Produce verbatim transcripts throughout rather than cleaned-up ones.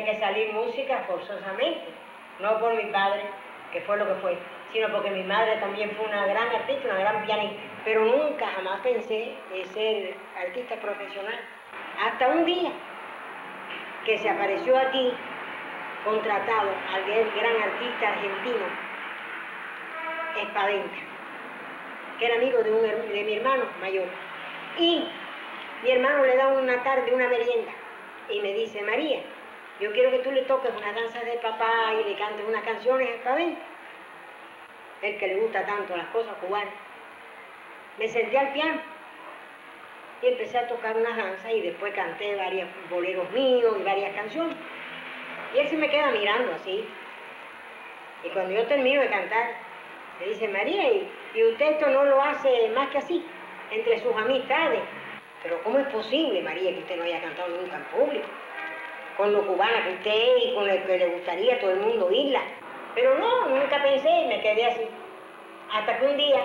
tenía que salir música forzosamente, no por mi padre, que fue lo que fue, sino porque mi madre también fue una gran artista, una gran pianista, pero nunca jamás pensé en ser artista profesional. Hasta un día que se apareció aquí, contratado al gran artista argentino, Espadenta, que era amigo de, un, de mi hermano mayor. Y mi hermano le da una tarde una merienda y me dice, María, yo quiero que tú le toques una danza de papá y le cantes unas canciones a Espadenta. El que le gusta tanto las cosas cubanas. Me senté al piano y empecé a tocar unas danzas y después canté varios boleros míos y varias canciones. Y él se me queda mirando así. Y cuando yo termino de cantar, me dice, María, ¿y, y usted esto no lo hace más que así, entre sus amistades? Pero ¿cómo es posible, María, que usted no haya cantado nunca en público? Con lo cubana que usted es y con lo que le gustaría a todo el mundo oírla. Pero no, nunca pensé y me quedé así. Hasta que un día,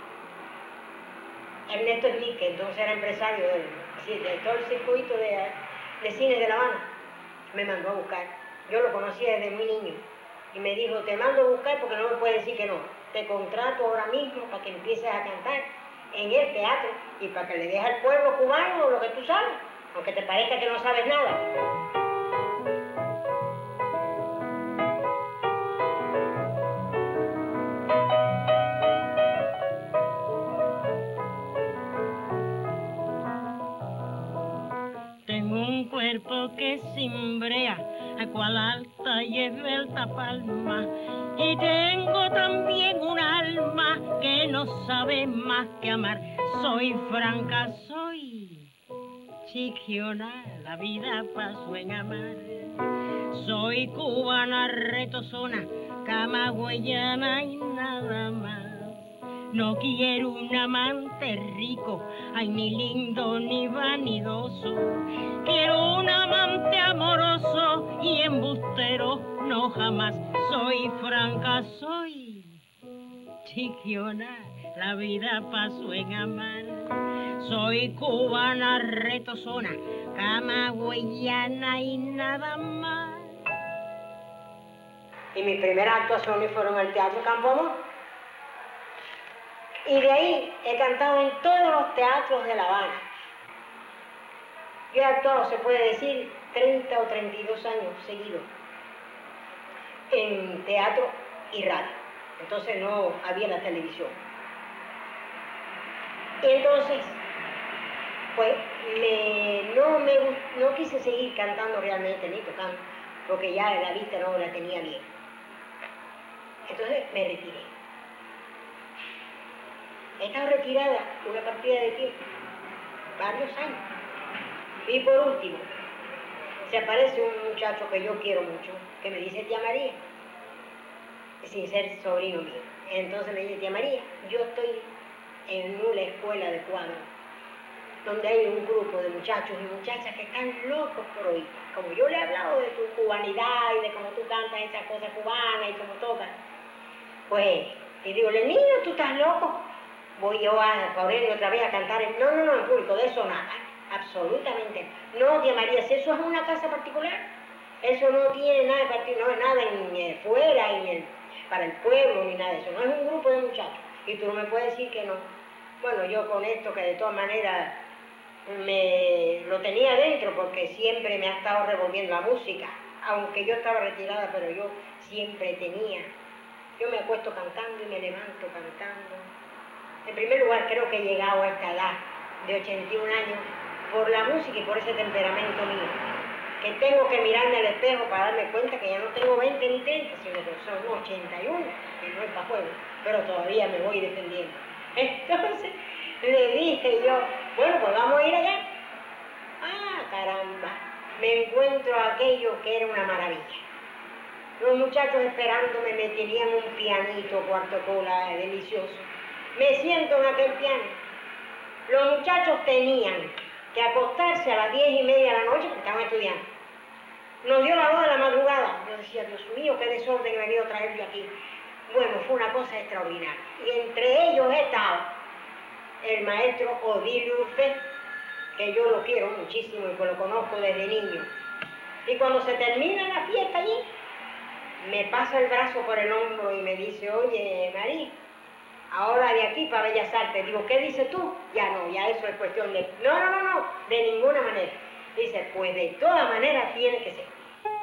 Ernesto Smith, que entonces era empresario de, de todo el circuito de, de cine de La Habana, me mandó a buscar. Yo lo conocía desde muy niño. Y me dijo, te mando a buscar porque no me puedes decir que no. Te contrato ahora mismo para que empieces a cantar en el teatro y para que le dejes al pueblo cubano lo que tú sabes, aunque te parezca que no sabes nada. Tengo un cuerpo que cimbrea, a cual alta y esbelta palma, y tengo también un alma que no sabe más que amar. Soy franca, soy chiquiona, la vida paso en amar. Soy cubana, retozona, camagüeyana y nada más. No quiero un amante rico, ay, ni lindo ni vanidoso. Quiero un amante amoroso y embustero no jamás. Soy franca, soy chiquiona, la vida paso en amar. Soy cubana, retozona, camagüeyana y nada más. Y mis primeras actuaciones fueron en el Teatro Campo Amor. Y de ahí he cantado en todos los teatros de La Habana. Yo he actuado, se puede decir, treinta o treinta y dos años seguidos en teatro y radio. Entonces no había la televisión. Y entonces, pues, me, no, me, no quise seguir cantando realmente, ni tocando, porque ya la vista no la tenía bien. Entonces me retiré. He estado retirada una partida de tiempo, varios años. Y por último, se aparece un muchacho que yo quiero mucho, que me dice, tía María, sin ser sobrino mío. Entonces me dice, tía María, yo estoy en una escuela de cuadro, donde hay un grupo de muchachos y muchachas que están locos por oír. Como yo le he hablado de tu cubanidad y de cómo tú cantas esas cosas cubanas y cómo tocas, pues, y digo, niño, ¿tú estás loco? Voy yo a correr otra vez a cantar. En... No, no, no, en público, de eso nada, absolutamente. No, tía María, si eso es una casa particular, eso no tiene nada de particular, no es nada en, en fuera, en el, para el pueblo, ni nada de eso, no es un grupo de muchachos. Y tú no me puedes decir que no. Bueno, yo con esto que de todas maneras me lo tenía dentro porque siempre me ha estado revolviendo la música, aunque yo estaba retirada, pero yo siempre tenía. Yo me acuesto cantando y me levanto cantando. En primer lugar, creo que he llegado a esta edad de ochenta y un años por la música y por ese temperamento mío, que tengo que mirarme al espejo para darme cuenta que ya no tengo veinte ni treinta, sino que son ochenta y uno, que no es para juego, pero todavía me voy defendiendo. Entonces le dije yo, bueno, pues vamos a ir allá. Ah, caramba, me encuentro aquello que era una maravilla. Los muchachos esperándome, me tenían un pianito cuarto cola delicioso. Me siento en aquel piano. Los muchachos tenían que acostarse a las diez y media de la noche porque estaban estudiando. Nos dio la dos de la madrugada. Yo decía, Dios mío, qué desorden he venido a traer yo aquí. Bueno, fue una cosa extraordinaria. Y entre ellos estaba el maestro Odilio Urfe, que yo lo quiero muchísimo y que lo conozco desde niño. Y cuando se termina la fiesta allí, me pasa el brazo por el hombro y me dice, oye, María, ahora de aquí para Bellas Artes. Digo, ¿qué dices tú? Ya no, ya eso es cuestión de... No, no, no, no, de ninguna manera. Dice, pues de todas maneras tiene que ser.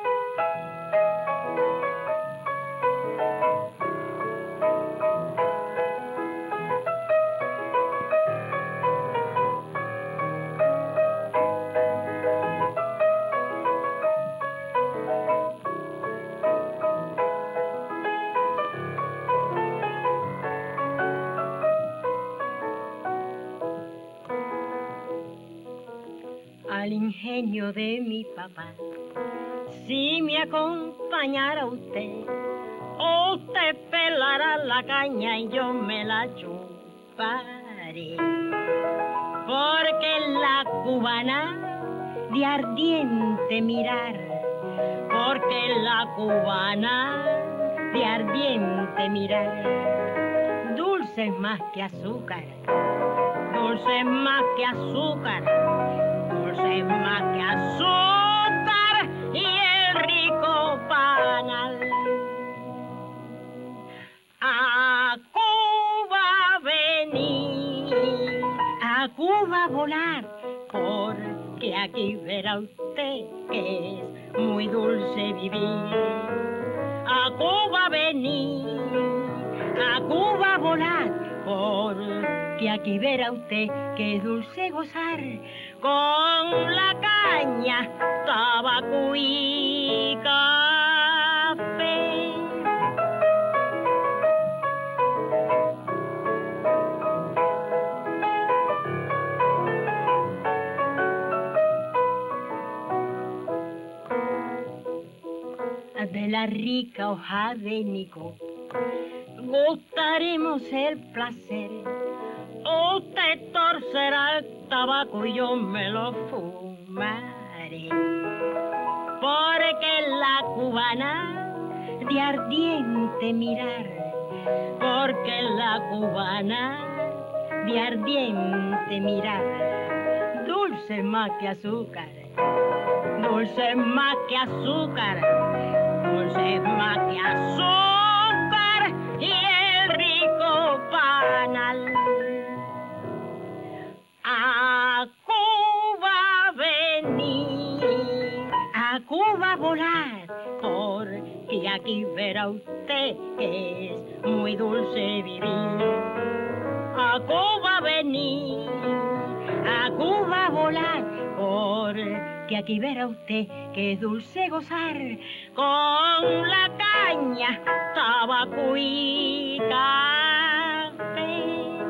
Al ingenio de mi papá, si me acompañara usted, usted pelará la caña y yo me la chuparé. Porque la cubana de ardiente mirar, porque la cubana de ardiente mirar, dulce más que azúcar, dulce más que azúcar, dulce más que azúcar y el rico panal. A Cuba venir, a Cuba volar, porque aquí verá usted que es muy dulce vivir. A Cuba venir, a Cuba volar, porque aquí verá usted que es dulce gozar con la caña, tabaco y café. De la rica hoja de Nico gustaremos el placer. Usted torcerá el tabaco y yo me lo fumaré. Porque la cubana de ardiente mirar, porque la cubana de ardiente mirar, dulce más que azúcar, dulce más que azúcar, dulce más que azúcar y el rico panal. A Cuba venir, a Cuba volar, porque aquí verá usted que es muy dulce vivir. A Cuba venir, a Cuba volar, porque aquí verá usted que es dulce gozar con la caña, tabaco y café.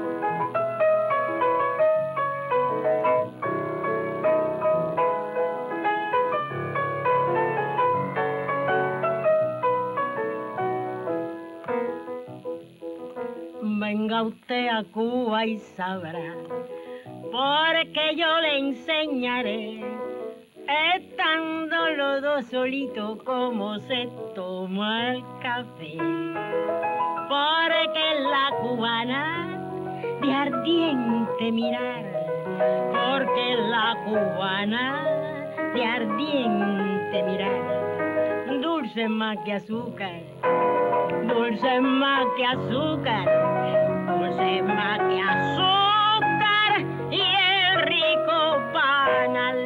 Venga usted a Cuba y sabrá, porque yo le enseñaré, estando los dos solitos, cómo se toma el café. Porque la cubana de ardiente mirar, porque la cubana de ardiente mirar, dulce más que azúcar, dulce más que azúcar, dulce más que azúcar y el rico panal.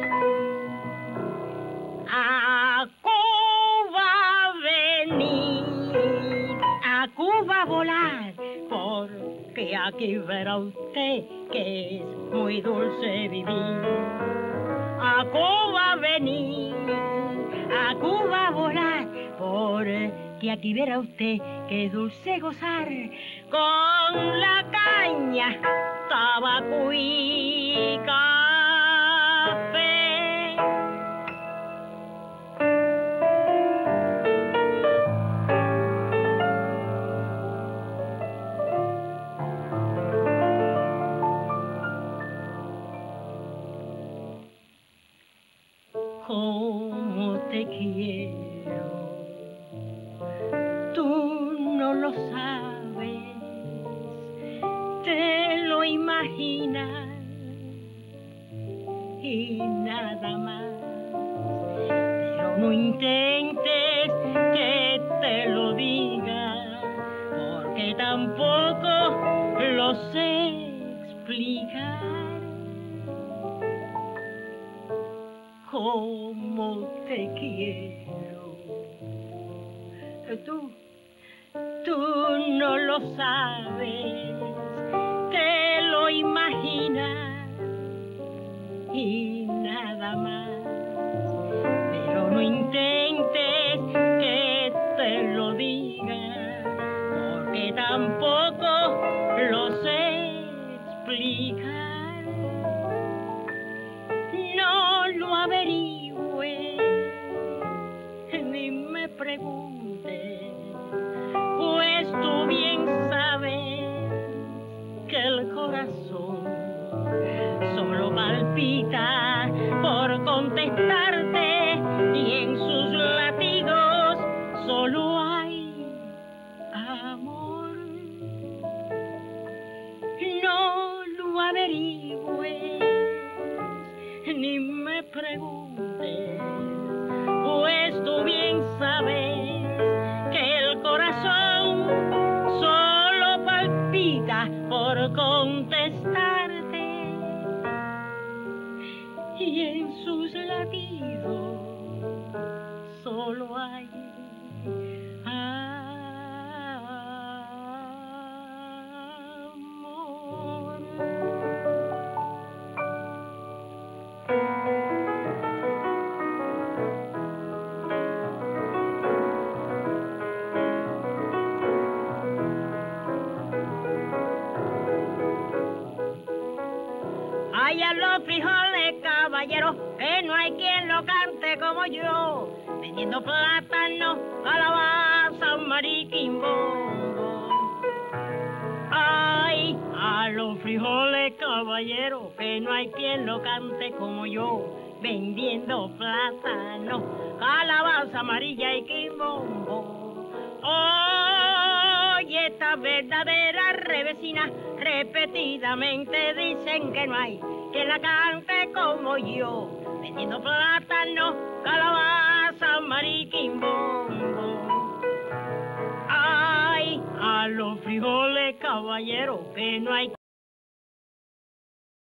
A Cuba venir, a Cuba volar, porque aquí verá usted que es muy dulce vivir. A Cuba venir, a Cuba volar, porque aquí verá usted que es dulce gozar con la caña, tabaco y café. Cómo te quiero, tú no lo sabes, te lo imaginas y nada más, pero lo sé explicar. Cómo te quiero. Tú, tú no lo sabes, te lo imaginas y nada más. Pero no intentes que te lo diga, porque tampoco lo sé explicar. No lo averigües, ni me preguntes, pues tú bien sabes que el corazón solo palpita por contestarte y en sus latidos solo hay amor. No lo averigües, ni me preguntes, pues tú bien sabes que el corazón solo palpita por contestarte y en sus latidos solo hay amor. Ay, a los frijoles, caballero, que no hay quien lo cante como yo, vendiendo plátanos, calabaza, mariquimbombo. Ay, a los frijoles, caballero, que no hay quien lo cante como yo, vendiendo plátanos, calabaza amarilla y quimbombo. Oye, esta verdadera revesina repetidamente dicen que no hay quien la cante como yo, vendiendo plátanos, calabaza, mariquimbombo. Ay, a los frijoles, caballero, que no hay